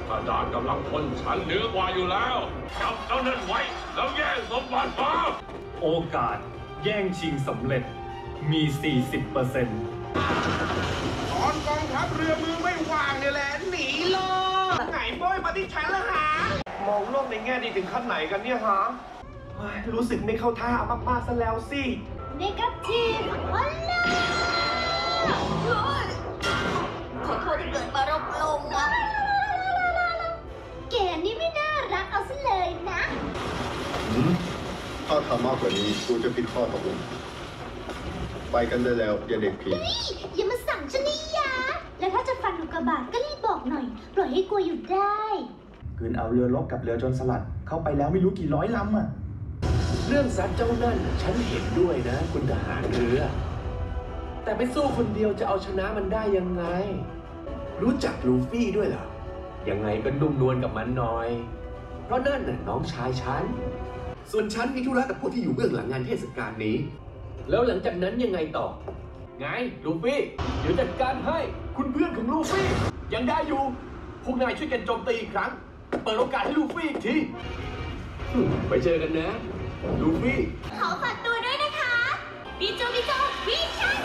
ข้าดาบกำลังพลชั้นเหนือกว่าอยู่แล้วจับเจ้านั่นไว้แล้วแย่งสมบัติมาโอกาสแย่งชิงสำเร็จมี 40% ตอนกองทัพเรือมือไม่ว่างเนี่ยแหละหนีเลยไงโบยมาที่ฉันละฮะมองโลกในแง่ดีถึงขั้นไหนกันเนี่ยฮะรู้สึกไม่เข้าท่ามากๆซะแล้วสิเนกาทีฟฮัลโหลขอโทษที่เกิดมารบลงนะแกนี่ไม่น่ารักเอาซะเลยนะถ้าทำมากกว่านี้กูจะผิดข้อตกลงไปกันได้แล้วอย่าเด็กผีอย่ามาสั่งฉันนี่ยาแล้วถ้าจะฟันอุกกาบาตก็รีบบอกหน่อยปล่อยให้กลัวอยู่ได้คืนเอาเรือรบกับเรือโจรสลัดเข้าไปแล้วไม่รู้กี่ร้อยลำอ่ะเรื่องซัดเจ้านั่นฉันเห็นด้วยนะคุณทหารเรือแต่ไปสู้คนเดียวจะเอาชนะมันได้ยังไงรู้จักลูฟี่ด้วยเหรอยังไงก็นุ่มนวลกับมันหน่อยเพราะนั่นน่ะน้องชายฉันส่วนฉันมีธุระกับพวกที่อยู่เบื้องหลังงานเทศกาลนี้แล้วหลังจากนั้นยังไงต่อไงลูฟี่เดี๋ยวจัดการให้คุณเพื่อนของลูฟี่ยังได้อยู่พวกนายช่วยกันโจมตีอีกครั้งเปิดโอกาสให้ลูฟี่อีกทีไปเจอกันนะลูฟี่ขอฝากตัวด้วยนะคะบิโจบิโจวิชา